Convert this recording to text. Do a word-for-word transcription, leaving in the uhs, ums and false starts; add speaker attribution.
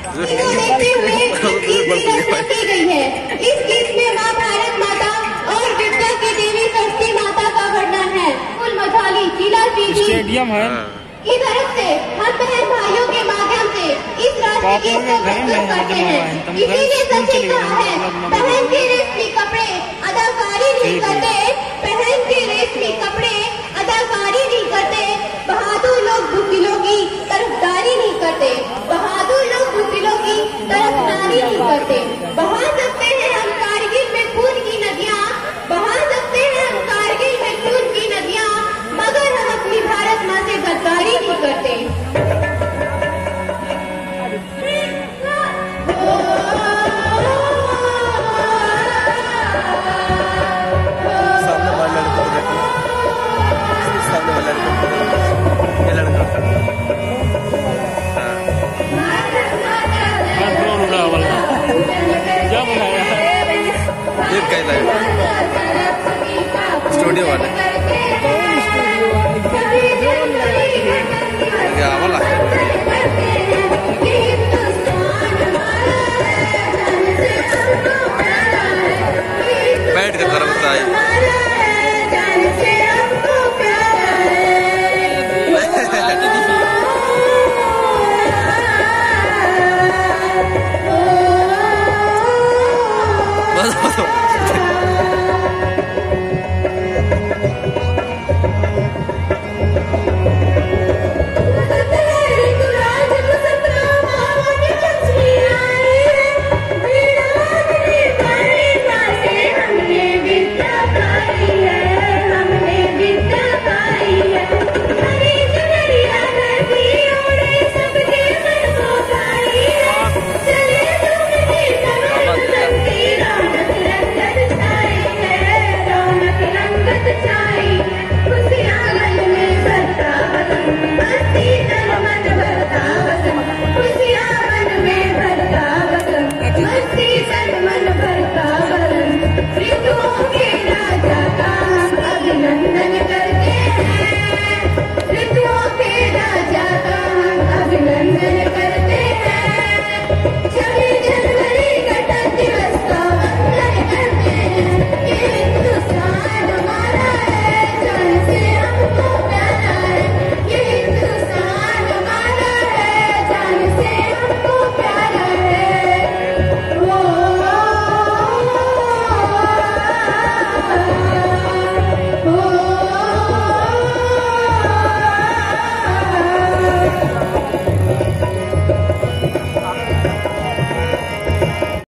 Speaker 1: देखते हुए की गई है। इस गीत में माँ भारत माता और विद्या की देवी सरस्वती माता का वर्णन है। कुल मझौली जिला सीधी
Speaker 2: स्टेडियम है
Speaker 1: की तरफ से हम बहन भाइयों के माध्यम से इस राष्ट्रीय गीत को प्रस्तुत करते हैं। इसीलिए सबसे कहा है, बहन के रेशमी कपड़े अदाकारी नहीं करते, बहन के रेशमी कपड़े अदाकारी नहीं करते, बहादुर लोग बुज़दिलों की तरफदारी नहीं करते, बहादुर लोग बुज़दिलों की तरफदारी नहीं करते। बहा सकते हैं हम कारगिल में खून की नदियाँ, बहा सकते हैं हम कारगिल में खून की नदियाँ, मगर हम अपनी भारत माँ से गद्दारी नहीं करते।
Speaker 3: सामने वाला लड़का देखो, सामने वाला लड़का, ये लड़का
Speaker 2: ड्रोन उड़ा वाला क्या बनाया
Speaker 3: ये क्या स्टूडियो वाला